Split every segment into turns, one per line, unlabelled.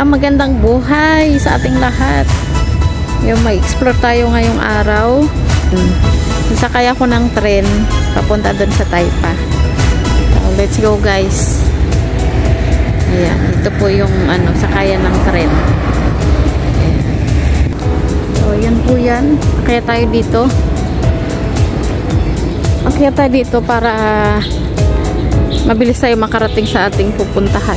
magandang buhay sa ating lahat. Yung mag-explore tayo ngayong araw. Sasakay ako ng tren papunta doon sa Taypa. So, let's go guys. Ayan, ito po yung sakayan ng tren. Ayan. So, yan po yan. Kaya tayo dito. Kaya tayo dito para mabilis tayo makarating sa ating pupuntahan.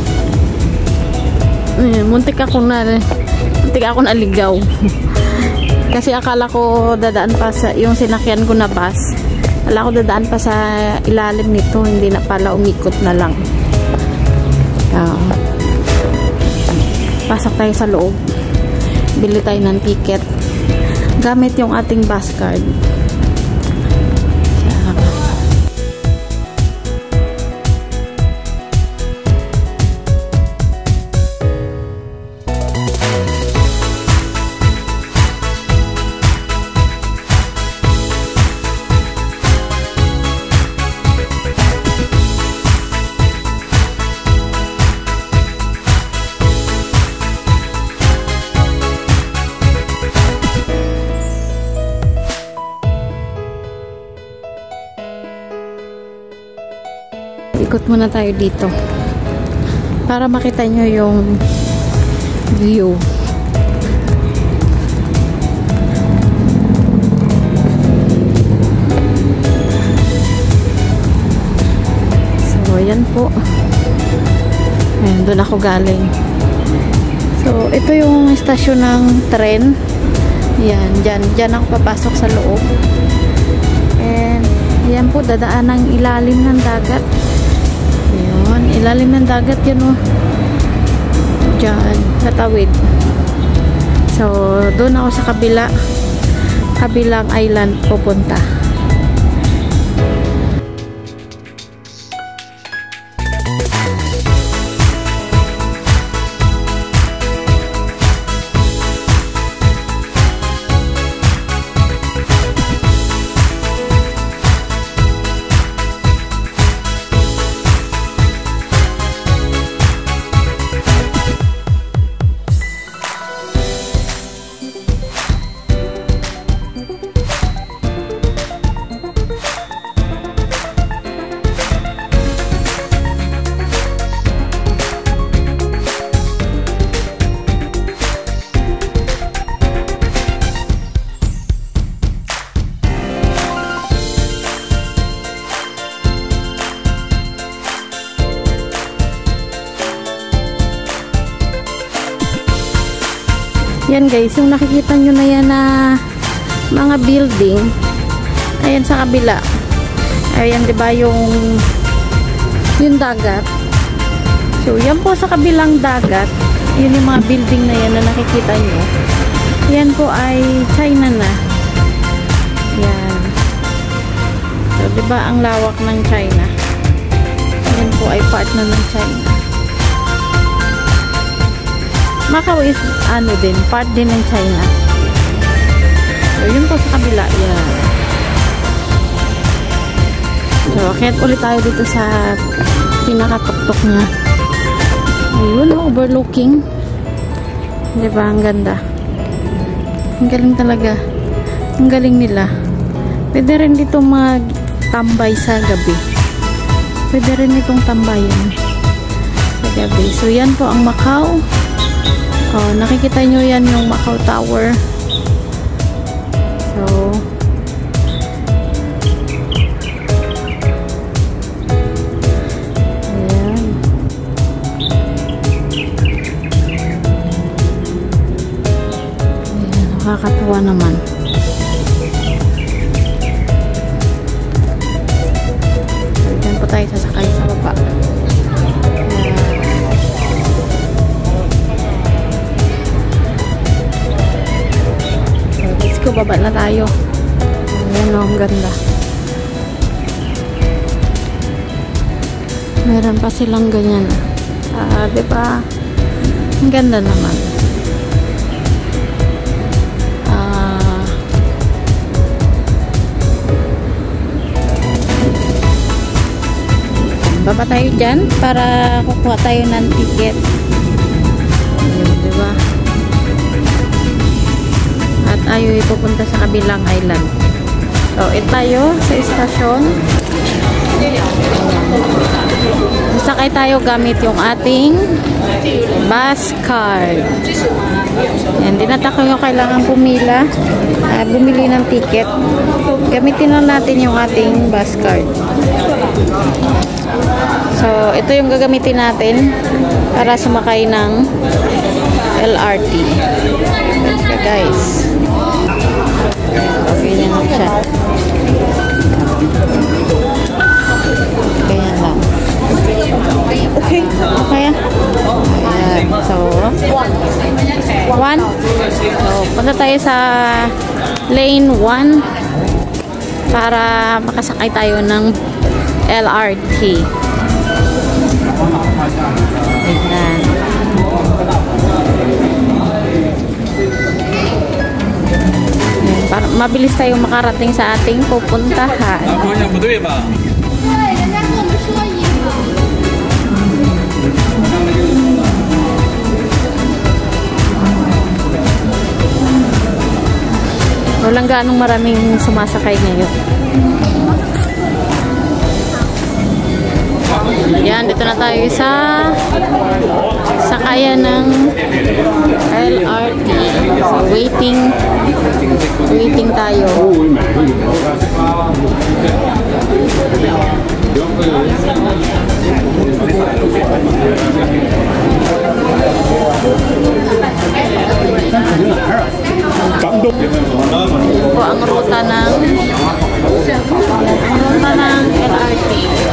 Muntik ako naligaw. Kasi akala ko dadaan pa sa yung sinakyan ko na bus. Akala ko dadaan pa sa ilalim nito, hindi na pala, umikot na lang. Pasok tayo sa loob. Bili tayo ng ticket. Gamit yung ating bus card. Ikot muna tayo dito para makita nyo yung view. So yan po. Ayan, doon ako galing. So ito yung istasyon ng tren. Yan, dyan ako papasok sa loob. And yan po, dadaan ng ilalim ng dagat. Ayun, ilalim ng dagat yan o. Diyan, natawid. So, doon ako sa kabilang island pupunta. Yan guys, yung nakikita nyo na yan na mga building, ayan sa kabila. Ayan, diba yung dagat. So, yan po sa kabilang dagat, yun yung mga building na yan na nakikita nyo. Yan po ay China na. Yan. So, diba ang lawak ng China? Yan po ay part na ng China. Macau is part din ng China. So, yun po sa kabila. Yan. So, kahit ulit tayo dito sa pinakatuktok niya. Ayun, overlooking. Diba? Ang ganda. Ang galing talaga. Ang galing nila. Pwede rin dito magtambay sa gabi. Pwede rin itong tambayan sa gabi. So, yan po ang Macau. Oh, nakikita nyo yan yung Macau Tower. So, ayan. Ayan, nakakatuwa naman. So, dyan po tayo sasakay sa baba. Baba na tayo. Ayan o, ang ganda. Meron pa silang ganyan. Diba? Ang ganda naman. Baba tayo dyan para kukuha tayo ng ticket. tayo pupunta sa kabilang island. So, ito tayo sa istasyon. Sakay tayo gamit yung ating bus card. Yan, di na tayo kailangan pumila, bumili ng ticket. Gamitin lang natin yung ating bus card. So, ito yung gagamitin natin para sumakay ng LRT. Let's go, guys. Ganyan lang siya. Ganyan lang. Okay. Okay. Ayan. So, punta tayo sa lane 1 para makasakay tayo ng LRT. Ayan. Para mabilis tayong makarating sa ating pupuntahan. Walang gaanong maraming sumasakay ngayon. Yan, dito na tayo sa sakayan ng LRT. So, waiting tayo. Po ang ruta ng LRT.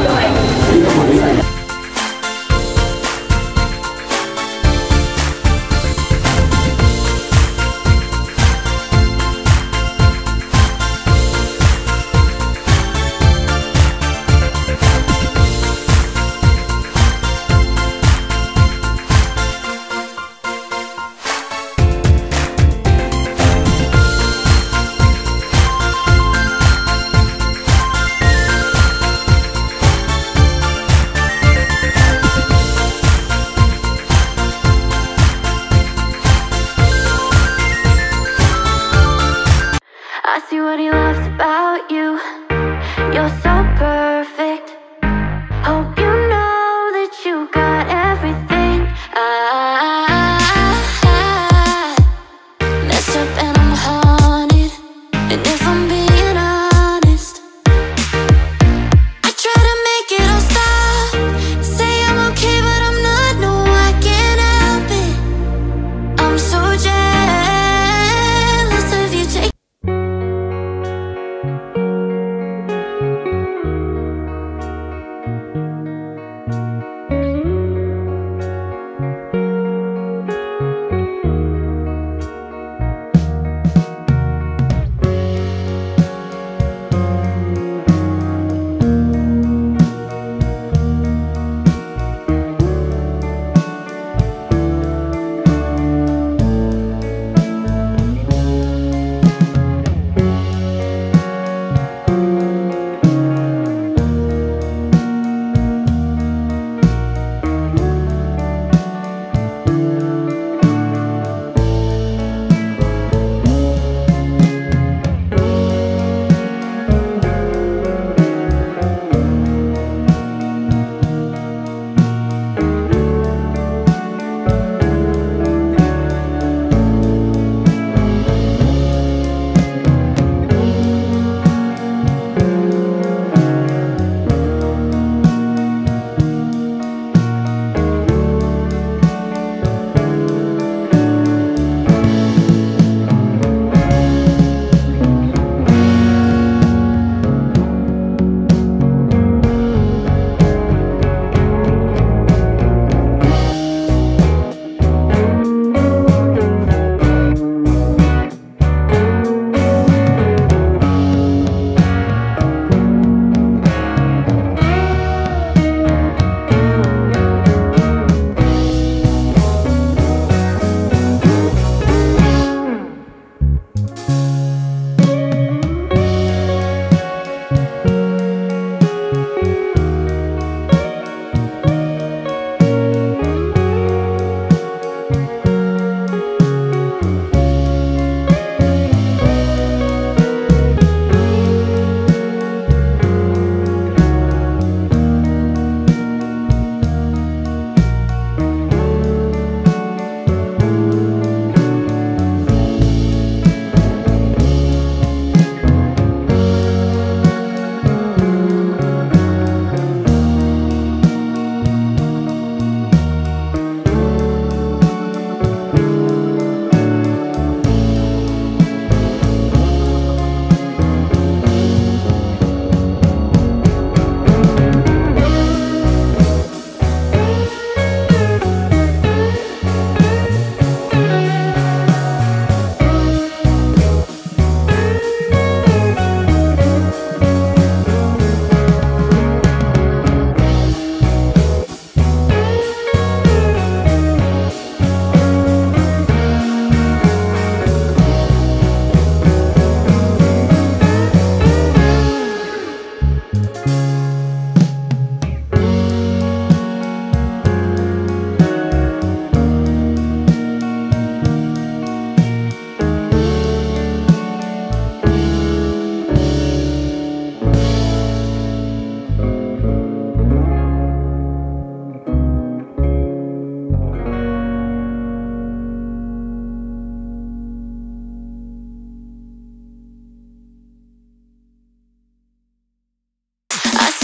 I see what he loves about you. You're so perfect. Hope you know that you got everything. I messed up and I'm haunted. And if I'm being honest, I try to make it all stop. Say I'm okay, but I'm not. No, I can't help it. I'm so jealous of you.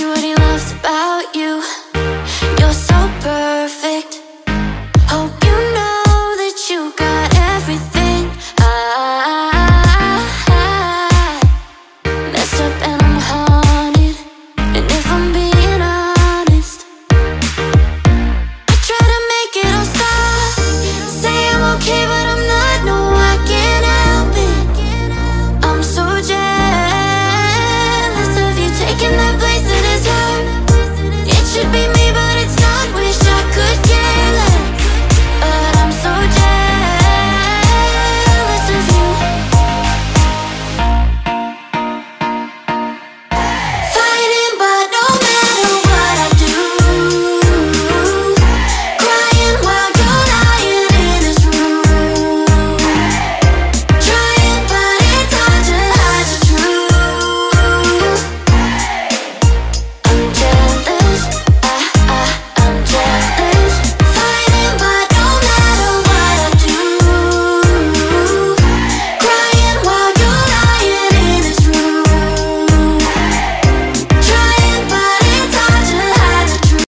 you what he loves about you. You're so perfect.